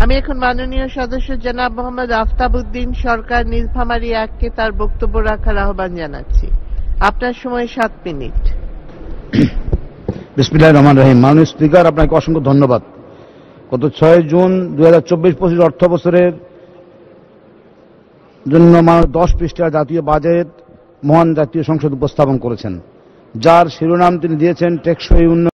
আমি এখন মাননীয় সদস্য জনাব মোহাম্মদ আফতাবউদ্দিন সরকার নীলফামারী 1-কে তার বক্তব্য রাখার আহ্বান জানাচ্ছি। আপনার সময় 7 মিনিট। বিসমিল্লাহির রহমানির রহিম। মাননীয় স্পিকার, আপনাকে অসংখ্য ধন্যবাদ। গত 6 জুন 2024-25 অর্থ বছরের জন্য 10 পৃষ্ঠা জাতীয় বাজেট মহান জাতীয় সংসদ উপস্থাপন করেছেন, যার শিরোনাম তিনি দিয়েছেন টেকসই উন্নয়ন।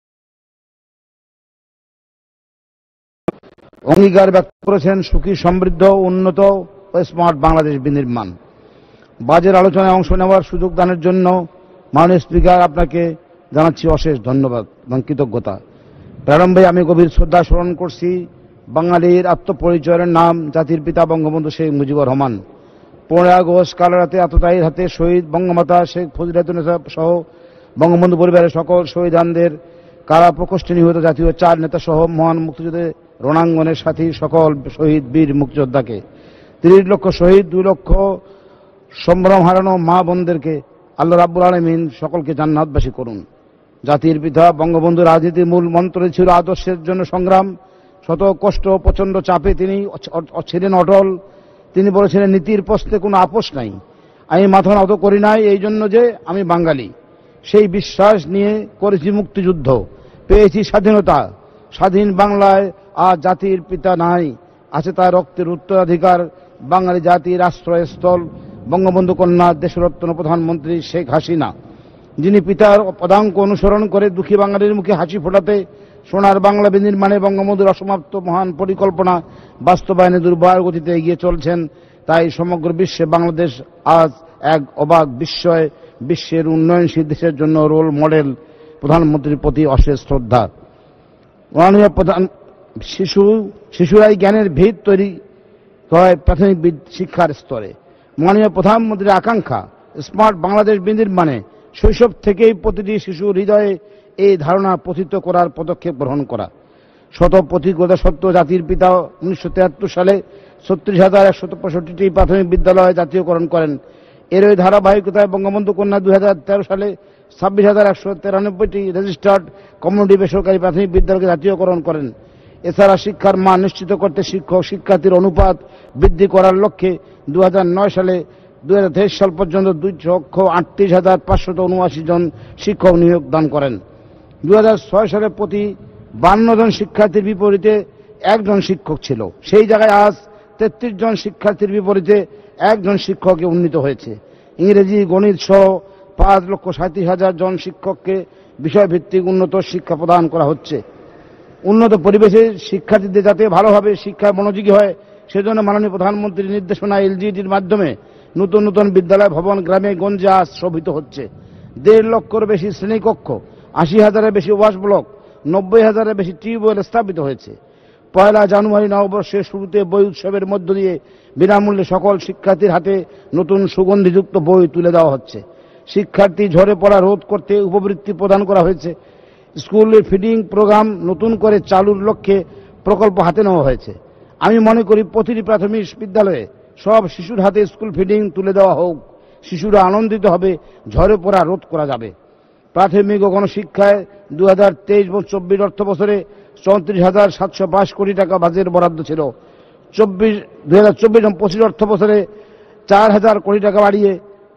অঙ্গীকার ব্যক্ত করেছেন সুখী, সমৃদ্ধ, উন্নত ও স্মার্ট বাংলাদেশ বিনির্মাণ। বাজেট আলোচনায় অংশ নেওয়ার সুযোগ দানের জন্য মাননীয় স্পিকার, আপনাকে জানাচ্ছি অশেষ ধন্যবাদ এবং কৃতজ্ঞতা। প্রারম্ভে আমি গভীর শ্রদ্ধা স্মরণ করছি বাঙালির আত্মপরিচয়ের নাম জাতির পিতা বঙ্গবন্ধু শেখ মুজিবুর রহমান। 15 আগস্ট কাল রাতে আততায়ীর হাতে শহীদ বঙ্গমাতা শেখ ফজিলাতুন্নেসা সহ বঙ্গবন্ধু পরিবারের সকল শহীদানদের, কারা প্রকোষ্ঠে নিহত জাতীয় 4 নেতা সহ মহান মুক্তিযুদ্ধে রণাঙ্গনের সাথী সকল শহীদ বীর মুক্তিযোদ্ধাকে, 30 লক্ষ শহীদ, 2 লক্ষ সম্ভ্রম হারানো মা বোনদেরকে আল্লাহ রাব্বুল আলামিন সকলকে জান্নাতবাসী করুন। জাতির পিতা বঙ্গবন্ধু রাজনীতির মূল মন্ত্র ছিল আদর্শের জন্য সংগ্রাম। শত কষ্ট, প্রচন্ড চাপে তিনি ছিলেন অটল। তিনি বলেছিলেন, নীতির প্রশ্নে কোনো আপোষ নাই, আমি মাথা নত করি নাই এই জন্য যে আমি বাঙালি। সেই বিশ্বাস নিয়ে করেছি মুক্তিযুদ্ধ, পেয়েছি স্বাধীনতা। স্বাধীন বাংলায় আজ জাতির পিতা নাই, আছে তার রক্তের উত্তরাধিকার। বাঙালি জাতির আশ্রয়স্থল বঙ্গবন্ধু কন্যা দেশরত্ন প্রধানমন্ত্রী শেখ হাসিনা, যিনি পিতার পদাঙ্ক অনুসরণ করে দুঃখী বাঙালির মুখে হাসি ফোটাতে সোনার বাংলা বিনির্মাণে বঙ্গবন্ধুর অসমাপ্ত মহান পরিকল্পনা বাস্তবায়নে দুর্বার গতিতে এগিয়ে চলছেন। তাই সমগ্র বিশ্বে বাংলাদেশ আজ এক অবাক বিস্ময়, বিশ্বের উন্নয়নশীল দেশের জন্য রোল মডেল। প্রধানমন্ত্রীর প্রতি অশেষ শ্রদ্ধা। মাননীয় প্রধান, শিশুরাই জ্ঞানের ভিত তৈরি হয় প্রাথমিক শিক্ষার স্তরে। মাননীয় প্রধানমন্ত্রীর আকাঙ্ক্ষা স্মার্ট বাংলাদেশ বিনির্মাণে শৈশব থেকেই প্রতিটি শিশুর হৃদয়ে এই ধারণা প্রথিত করার পদক্ষেপ গ্রহণ করা। শত প্রতিকূলতা সত্ত্বেও জাতির পিতা 1973 সালে 36,165টি প্রাথমিক বিদ্যালয় জাতীয়করণ করেন। এর ওই ধারাবাহিকতায় বঙ্গবন্ধু কন্যা 2013 সালে 26,193টি রেজিস্টার্ড কমিউনিটি বেসরকারি প্রাথমিক বিদ্যালয়কে জাতীয়করণ করেন। এছাড়া শিক্ষার মান নিশ্চিত করতে শিক্ষক শিক্ষার্থীর অনুপাত বৃদ্ধি করার লক্ষ্যে 2009 সালে 2023 সাল পর্যন্ত 2,38,579 জন শিক্ষক নিয়োগ দান করেন। 2006 সালে প্রতি 52 জন শিক্ষার্থীর বিপরীতে 1 জন শিক্ষক ছিল। সেই জায়গায় আজ 33 জন শিক্ষার্থীর বিপরীতে 1 জন শিক্ষকে উন্নীত হয়েছে। ইংরেজি, গণিত সহ 5,37,000 জন শিক্ষককে বিষয়ভিত্তিক উন্নত শিক্ষা প্রদান করা হচ্ছে। উন্নত পরিবেশে শিক্ষার্থীদের যাতে ভালোভাবে শিক্ষায় মনোযোগী হয়, সেজন্য মাননীয় প্রধানমন্ত্রীর নির্দেশনা এলজিইডির মাধ্যমে নতুন নতুন বিদ্যালয় ভবন গ্রামে গঞ্জে আজ শোভিত হচ্ছে। 1.5 লক্ষের বেশি শ্রেণীকক্ষ, 80,000-এর বেশি ওয়াশ ব্লক, 90,000-এর বেশি টিউবওয়েল স্থাপিত হয়েছে। 1 জানুয়ারি নববর্ষের শুরুতে বই উৎসবের মধ্য দিয়ে বিনামূল্যে সকল শিক্ষার্থীর হাতে নতুন সুগন্ধিযুক্ত বই তুলে দেওয়া হচ্ছে। শিক্ষার্থী ঝরে পড়া রোধ করতে উপবৃত্তি প্রদান করা হয়েছে। স্কুলের ফিডিং প্রোগ্রাম নতুন করে চালুর লক্ষ্যে প্রকল্প হাতে নেওয়া হয়েছে। আমি মনে করি প্রতিটি প্রাথমিক বিদ্যালয়ে সব শিশুর হাতে স্কুল ফিডিং তুলে দেওয়া হোক। শিশুরা আনন্দিত হবে, ঝরে পড়া রোধ করা যাবে। প্রাথমিক ও গণশিক্ষায় 2023-24 অর্থ বছরে 34,705 কোটি টাকা বাজেট বরাদ্দ ছিল। 2024-25 অর্থ বছরে 4,000 কোটি টাকা বাড়িয়ে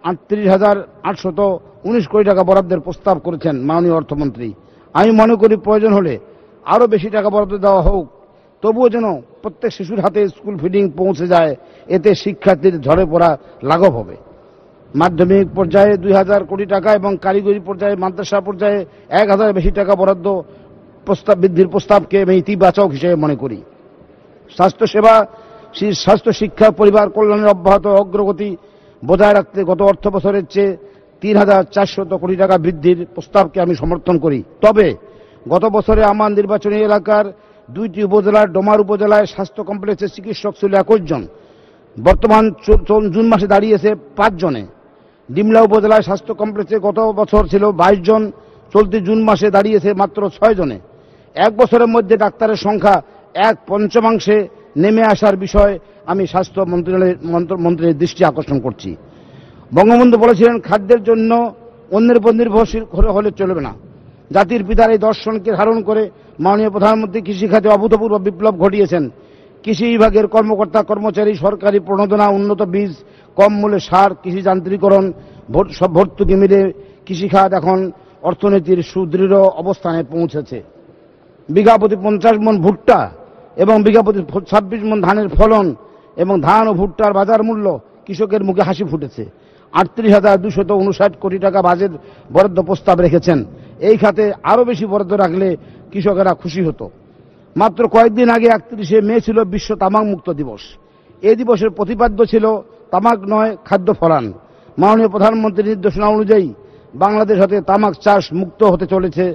38,819 কোটি টাকা বরাদ্দের প্রস্তাব করেছেন মাননীয় অর্থমন্ত্রী। আমি মনে করি প্রয়োজন হলে আরো বেশি টাকা বরাদ্দ দেওয়া হোক, তবুও যেন প্রত্যেক শিশুর হাতে স্কুল ফিডিং পৌঁছে যায়। এতে শিক্ষার্থীর ঝরে পড়া লাঘব হবে। মাধ্যমিক পর্যায়ে 2,000 কোটি টাকা এবং কারিগরি পর্যায়ে মাদ্রাসা পর্যায়ে 1,000 বেশি টাকা বরাদ্দ প্রস্তাব বৃদ্ধির প্রস্তাবকে আমি ইতিবাচক হিসেবে মনে করি। স্বাস্থ্যসেবা, স্বাস্থ্য শিক্ষা, পরিবার কল্যাণের অব্যাহত অগ্রগতি বজায় রাখতে গত অর্থ বছরের চেয়ে 3,400 কোটি টাকা বৃদ্ধির প্রস্তাবকে আমি সমর্থন করি। তবে গত বছরে আমার নির্বাচনী এলাকার 2টি উপজেলার ডোমার উপজেলায় স্বাস্থ্য কমপ্লেক্সে চিকিৎসক ছিল 21 জন, বর্তমান জুন মাসে দাঁড়িয়েছে 5 জনে। ডিমলা উপজেলায় স্বাস্থ্য কমপ্লেক্সে গত বছর ছিল 22 জন, চলতি জুন মাসে দাঁড়িয়েছে মাত্র 6 জনে। 1 বছরের মধ্যে ডাক্তারের সংখ্যা 1/5 নেমে আসার বিষয়ে আমি স্বাস্থ্য মন্ত্রীর দৃষ্টি আকর্ষণ করছি। বঙ্গবন্ধু বলেছিলেন, খাদ্যের জন্য অন্যের উপর নির্ভরশীল হলে চলবে না। জাতির পিতার এই দর্শনকে ধারণ করে মাননীয় প্রধানমন্ত্রী কৃষি খাতে অভূতপূর্ব বিপ্লব ঘটিয়েছেন। কৃষি বিভাগের কর্মকর্তা কর্মচারী সরকারি প্রণোদনা, উন্নত বীজ, কম মূল্যে সার, কৃষি যান্ত্রিকরণ, সব ভর্তুকি মিলে কৃষিখাত এখন অর্থনীতির সুদৃঢ় অবস্থানে পৌঁছেছে। বিঘা প্রতি 50 মণ ভুট্টা এবং বিঘা প্রতি 26 মণ ধানের ফলন এবং ধান ও ভুট্টার বাজার মূল্য কৃষকের মুখে হাসি ফুটেছে। 38,259 কোটি টাকা বাজেট বরাদ্দ প্রস্তাব রেখেছেন। এই খাতে আরো বেশি বরাদ্দ রাখলে কৃষকেরা খুশি হতো। মাত্র কয়েকদিন আগে 31শে মে ছিল বিশ্ব তামাক মুক্ত দিবস। এই দিবসের প্রতিপাদ্য ছিল তামাক নয়, খাদ্য ফলান। মাননীয় প্রধানমন্ত্রীর নির্দেশনা অনুযায়ী বাংলাদেশ হতে তামাক চাষ মুক্ত হতে চলেছে।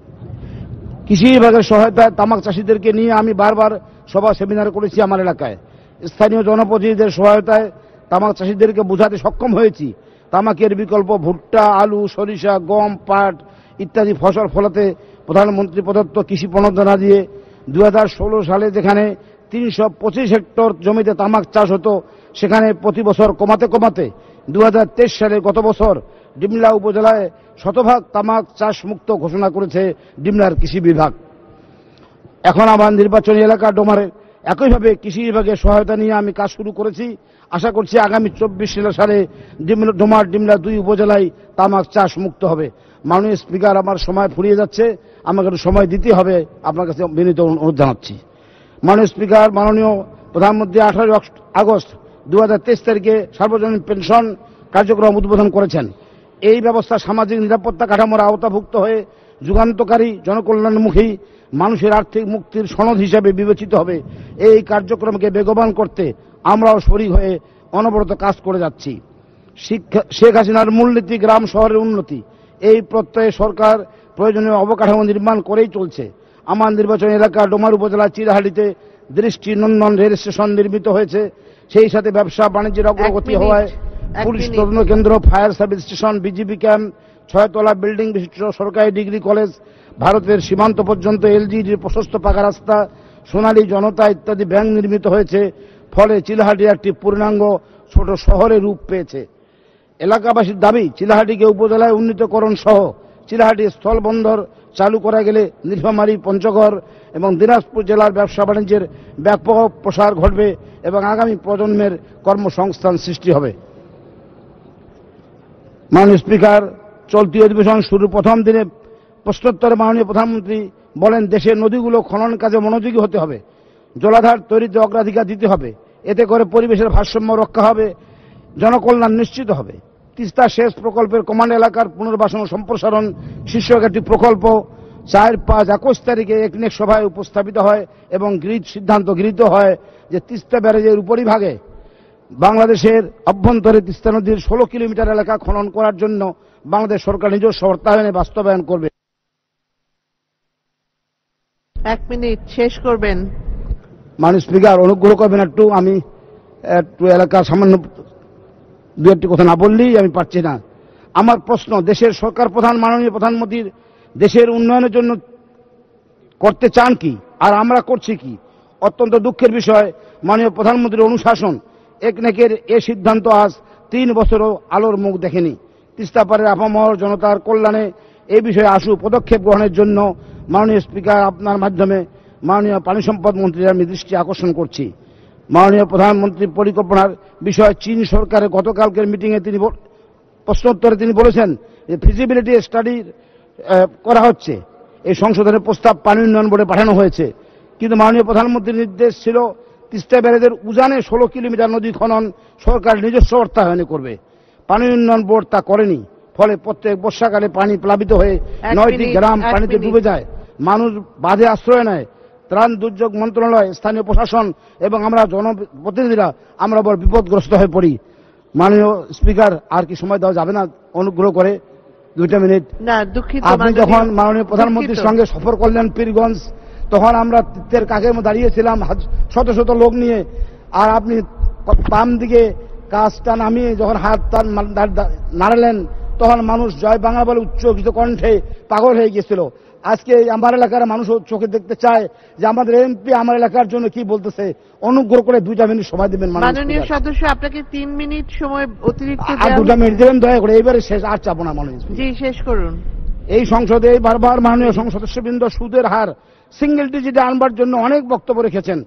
কৃষি বিভাগের সহায়তায় তামাক চাষিদেরকে নিয়ে আমি বারবার সভা সেমিনার করেছি আমার এলাকায়। স্থানীয় জনপ্রতিনিধিদের সহায়তায় তামাক চাষিদেরকে বোঝাতে সক্ষম হয়েছি তামাকের বিকল্প ভুট্টা, আলু, সরিষা, গম, পাট ইত্যাদি ফসল ফলাতে প্রধানমন্ত্রী প্রদত্ত কৃষি প্রণোদনা দিয়ে 2016 সালে যেখানে 325 হেক্টর জমিতে তামাক চাষ হতো সেখানে প্রতি বছর কমাতে কমাতে 2023 সালে গত বছর ডিমলা উপজেলায় শতভাগ তামাক চাষ মুক্ত ঘোষণা করেছে ডিমলার কৃষি বিভাগ। এখন আমার নির্বাচনী এলাকা ডোমারে একইভাবে কৃষি বিভাগের সহায়তা নিয়ে আমি কাজ শুরু করেছি। আশা করছি আগামী 24 সালে ডোমার ডিমলা 2 উপজেলায় তামাক চাষ মুক্ত হবে। মাননীয় স্পিকার, আমার সময় ফুরিয়ে যাচ্ছে, আমাকে একটু সময় দিতে হবে, আপনার কাছে বিনীত অনুরোধ জানাচ্ছি। মাননীয় স্পিকার, মাননীয় প্রধানমন্ত্রী 18 আগস্ট 2023 তারিখে সার্বজনীন পেনশন কার্যক্রম উদ্বোধন করেছেন। এই ব্যবস্থা সামাজিক নিরাপত্তা কাঠামোর আওতাভুক্ত হয়ে যুগান্তকারী, জনকল্যাণমুখী, মানুষের আর্থিক মুক্তির সনদ হিসেবে বিবেচিত হবে। এই কার্যক্রমকে বেগবান করতে আমরাও শরীক হয়ে অনবরত কাজ করে যাচ্ছি। শেখ হাসিনার মূলনীতি গ্রাম শহরের উন্নতি, এই প্রত্যয়ে সরকার প্রয়োজনীয় অবকাঠামো নির্মাণ করেই চলছে। আমার নির্বাচনী এলাকা ডোমার উপজেলার চিলাহাটিতে দৃষ্টিনন্দন রেল স্টেশন নির্মিত হয়েছে। সেই সাথে ব্যবসা বাণিজ্যের অগ্রগতি হওয়ায় পুলিশ তদন্ত কেন্দ্র, fire service station, BGB camp, 6 তলা বিল্ডিং বিশিষ্ট সরকারি ডিগ্রি কলেজ, ভারতের সীমান্ত পর্যন্ত এলজিডির প্রশস্ত পাকা রাস্তা, সোনালী জনতা ইত্যাদি ব্যাংক নির্মিত হয়েছে। ফলে চিলাহাটি একটি পূর্ণাঙ্গ ছোট শহরে রূপ পেয়েছে। এলাকাবাসীর দাবি চিলাহাটিকে উপজেলায় উন্নীতকরণ সহ চিলাহাটি স্থলবন্দর চালু করা গেলে নীলফামারী, পঞ্চগড় এবং দিনাজপুর জেলার ব্যবসা বাণিজ্যের ব্যাপক প্রসার ঘটবে এবং আগামী প্রজন্মের কর্মসংস্থান সৃষ্টি হবে। মাননীয় স্পিকার, চলতি অধিবেশন শুরুর প্রথম দিনে প্রশ্নোত্তরে মাননীয় প্রধানমন্ত্রী বলেন, দেশের নদীগুলো খনন কাজে মনোযোগী হতে হবে, জলাধার তৈরিতে অগ্রাধিকার দিতে হবে। এতে করে পরিবেশের ভারসাম্য রক্ষা হবে, জনকল্যাণ নিশ্চিত হবে। তিস্তা সেচ প্রকল্পের কমান্ড এলাকার পুনর্বাসন ও সম্প্রসারণ শীর্ষক একটি প্রকল্প 4-5 তারিখে একনেক সভায় উপস্থাপিত হয় এবং সিদ্ধান্ত গৃহীত হয় যে তিস্তা ব্যারেজের উপরিভাগে বাংলাদেশের অভ্যন্তরে তিস্তা নদীর 16 কিলোমিটার এলাকা খনন করার জন্য বাংলাদেশ সরকার নিজস্ব অর্থায়নে বাস্তবায়ন করবে। 1 মিনিট শেষ করবেন। মাননীয় স্পিকার, অনুগ্রহ করবেন আমি একটু এলাকার সামান্য 2-1টি কথা না বললেই আমি পারছি না। আমার প্রশ্ন, দেশের সরকার প্রধান মাননীয় প্রধানমন্ত্রীর দেশের উন্নয়নের জন্য করতে চান কি, আর আমরা করছি কি? অত্যন্ত দুঃখের বিষয়, মাননীয় প্রধানমন্ত্রীর অনুশাসন একনেকের এ সিদ্ধান্ত আজ 3 বছরও আলোর মুখ দেখেনি। তিস্তা পারের আপামর জনতার কল্যাণে এই বিষয়ে আশু পদক্ষেপ গ্রহণের জন্য মাননীয় স্পিকার, আপনার মাধ্যমে মাননীয় পানি সম্পদ মন্ত্রীর আমি দৃষ্টি আকর্ষণ করছি। মাননীয় প্রধানমন্ত্রীর পরিকল্পনার বিষয়ে চীন সরকারের গতকালকের মিটিংয়ে তিনি প্রশ্নোত্তরে তিনি বলেছেন যে ফিজিবিলিটি স্টাডি করা হচ্ছে। এই সংশোধনের প্রস্তাব পানি উন্নয়ন বোর্ডে পাঠানো হয়েছে, কিন্তু মাননীয় প্রধানমন্ত্রীর নির্দেশ ছিল তিস্তা ব্যারেজের উজানে 16 কিলোমিটার নদী খনন সরকার নিজস্ব অর্থায়নে করবে। পানি উন্নয়ন বোর্ড তা করেনি। ফলে প্রত্যেক বর্ষাকালে পানি প্লাবিত হয়ে 9টি গ্রাম পানিতে ডুবে যায়, মানুষ বাঁধে আশ্রয় নেয়। ত্রাণ দুর্যোগ মন্ত্রণালয়, স্থানীয় প্রশাসন এবং আমরা জনপ্রতিনিধিরা আমরা বড় বিপদগ্রস্ত হয়ে পড়ি। মাননীয় স্পিকার, আর কি সময় দেওয়া যাবে না? অনুগ্রহ করে 2টা মিনিট। না, দুঃখিত। আপনি যখন মাননীয় প্রধানমন্ত্রীর সঙ্গে সফর করলেন পীরগঞ্জ, তখন আমরা তীর্থের কাকের মধ্যে দাঁড়িয়েছিলাম শত শত লোক নিয়ে, আর আপনি বাম দিকে কাজটা নামিয়ে যখন হাত নাড়ালেন তখন মানুষ জয় বাংলা বলে উচ্চকিত কণ্ঠে পাগল হয়ে গিয়েছিল। আজকে আমার এলাকার মানুষও চোখে দেখতে চায় যে আমাদের এমপি আমার এলাকার জন্য কি বলতেছে। অনুগ্রহ করে 2টা মিনিট সময় দেবেন মাননীয় সদস্য। আপনাকে 3 মিনিট সময় অতিরিক্ত। আর 2টা মিনিট দেবেন দয়া করে, এইবারে শেষ, আর চাবো না মাননীয়। জি, শেষ করুন। এই সংসদে বারবার মাননীয় সদস্যবৃন্দ সুদের হার সিঙ্গেল ডিজিটে আনবার জন্য অনেক বক্তব্য রেখেছেন।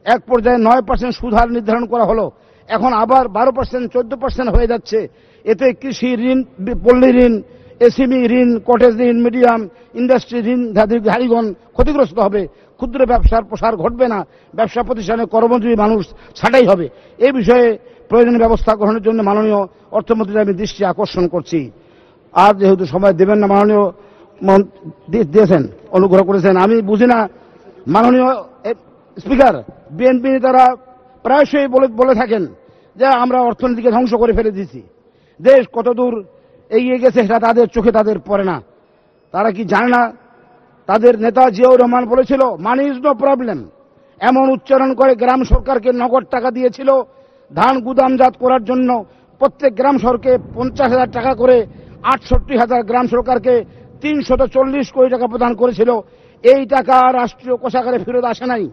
এক পর্যায়ে 9% সুদ হার নির্ধারণ করা হলো, এখন আবার 12%, 14% হয়ে যাচ্ছে। এতে কৃষি ঋণ, পল্লী ঋণ, এসএমই ঋণ, কটেজ ঋণ, মিডিয়াম ইন্ডাস্ট্রি ঋণ ধারীগণ ক্ষতিগ্রস্ত হবে। ক্ষুদ্র ব্যবসার প্রসার ঘটবে না, ব্যবসা প্রতিষ্ঠানে কর্মজীবী মানুষ ছাঁটাই হবে। এই বিষয়ে প্রয়োজনীয় ব্যবস্থা গ্রহণের জন্য মাননীয় অর্থমন্ত্রীর আমি দৃষ্টি আকর্ষণ করছি। আর যেহেতু সময় দেবেন না, মাননীয় দিয়েছেন, অনুগ্রহ করেছেন, আমি বুঝি না মাননীয় স্পিকার, বিএনপি নেতারা প্রায়শই বলে থাকেন যে আমরা অর্থনীতিকে ধ্বংস করে ফেলে দিয়েছি, দেশ কতদূর এগিয়ে গেছে সেটা তাদের চোখে তাদের পড়ে না। তারা কি জানে না তাদের নেতা জিয়াউর রহমান বলেছিল মানি ইজ নো প্রবলেম, এমন উচ্চারণ করে গ্রাম সরকারকে নগদ টাকা দিয়েছিল ধান গুদামজাত করার জন্য। প্রত্যেক গ্রাম সরকারকে 50,000 টাকা করে 68,000 গ্রাম সরকারকে 340 কোটি টাকা প্রদান করেছিল। এই টাকা রাষ্ট্রীয় কোষাগারে ফেরত আসে নাই।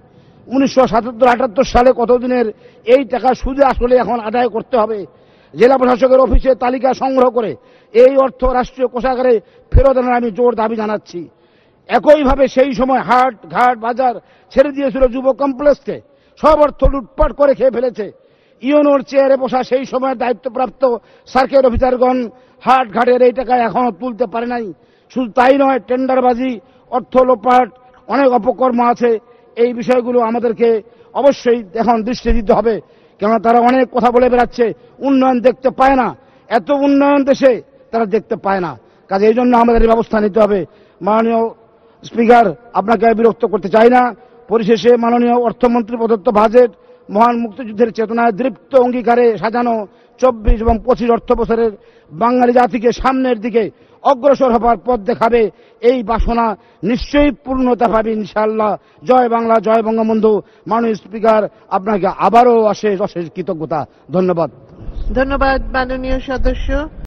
1977-78 সালে কতদিনের এই টাকা সুদে আসলে এখন আদায় করতে হবে। জেলা প্রশাসকের অফিসে তালিকা সংগ্রহ করে এই অর্থ রাষ্ট্রীয় কোষাগারে ফেরত আনার আমি জোর দাবি জানাচ্ছি। একইভাবে সেই সময় হাট ঘাট বাজার ছেড়ে দিয়েছিল যুব কমপ্লেক্সকে, সব অর্থ লুটপাট করে খেয়ে ফেলেছে। ইউনোর চেয়ারে বসা সেই সময় দায়িত্বপ্রাপ্ত সার্কেল অফিসারগণ হাট ঘাটের এই টাকা এখনো তুলতে পারে নাই। শুধু তাই নয়, টেন্ডারবাজি, অর্থ লোপাট, অনেক অপকর্ম আছে। এই বিষয়গুলো আমাদেরকে অবশ্যই এখন দৃষ্টি দিতে হবে, কেননা তারা অনেক কথা বলে বেড়াচ্ছে, উন্নয়ন দেখতে পায় না। এত উন্নয়ন দেশে তারা দেখতে পায় না, কাজে এই জন্য আমাদের ব্যবস্থা নিতে হবে। মাননীয় স্পিকার, আপনাকে বিরক্ত করতে চাই না। পরিশেষে মাননীয় অর্থমন্ত্রী প্রদত্ত বাজেট মহান মুক্তিযুদ্ধের চেতনায় দৃপ্ত অঙ্গীকারে সাজানো 24 এবং 25 অর্থ বছরের বাঙালি জাতিকে সামনের দিকে অগ্রসর হবার পথ দেখাবে। এই বাসনা নিশ্চয়ই পূর্ণতা পাবে ইনশাআল্লাহ। জয় বাংলা, জয় বঙ্গবন্ধু। মাননীয় স্পিকার, আপনাকে আবারও অশেষ অশেষ কৃতজ্ঞতা। ধন্যবাদ। ধন্যবাদ মাননীয় সদস্য।